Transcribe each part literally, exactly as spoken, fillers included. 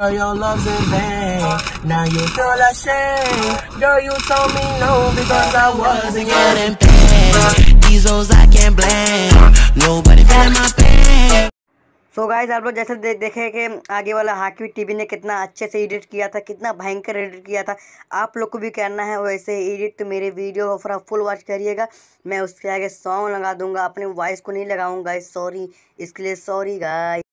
So guys आप लोग जैसे दे, देखे कि आगे वाला हाकी टीवी ने कितना अच्छे से एडिट किया था, कितना भयंकर एडिट किया था। आप लोग को भी करना है वैसे एडिट, तो मेरे वीडियो को पूरा फुल वॉच करिएगा। मैं उसके आगे सॉन्ग लगा दूंगा, अपने वॉइस को नहीं लगाऊंगा, सॉरी, इसके लिए सॉरी गाइस।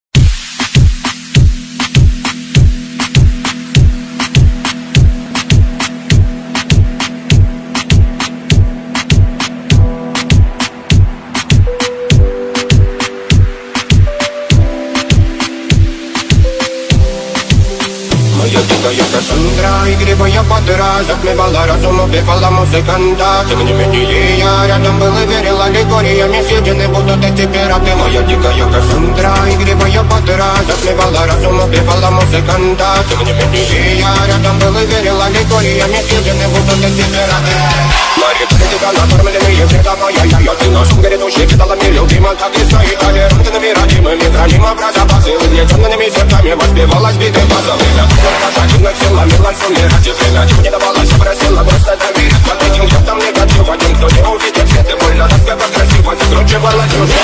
Моя дикая Кассандра, игривая подыра, затмевала разум, убивала музыканта. Тем не менее я рядом был и верила легориями съедены будут эти пираты. Моя дикая Кассандра, игривая подыра, затмевала разум, убивала музыканта. Тем не менее я рядом был и верила легориями съедены будут эти пираты. Мария, ты тебя накормленные вредома, я-я-я, ты нашим грядущий кидалами любима, так и стоит толерантными родимыми, храним образа посылы, летенными сердцами воспевалась биты базовыми. Катина сила, милость умирать и время. Чего не давалась, просила просто доверить. Под этим чертом негатив, один, кто не увидит свет, и больно, тоска покрасиво закручивалась уже.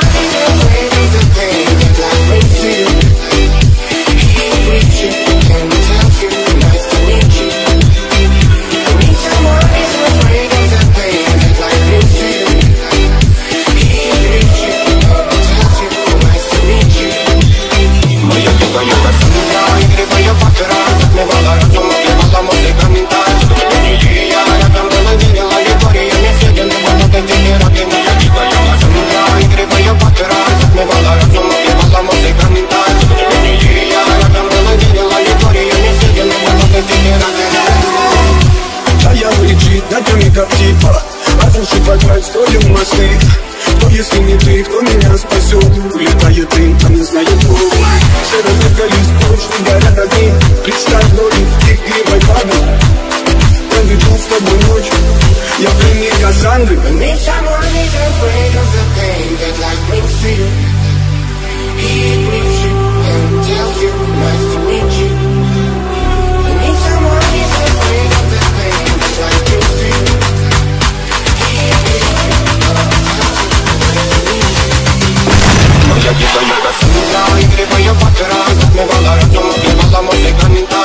Как типа, а дальше подвать строим мосты. Но если не ты, кто меня спасет? Улетает дым, а не знает кто. Все разлегались, прочно горят огни. Представь ноги, игривой падай. Проведу с тобой ночь, я пленник Кассандры. Я дикая Кассандра, игривая подыра, затмевала разум, убивала музыканта.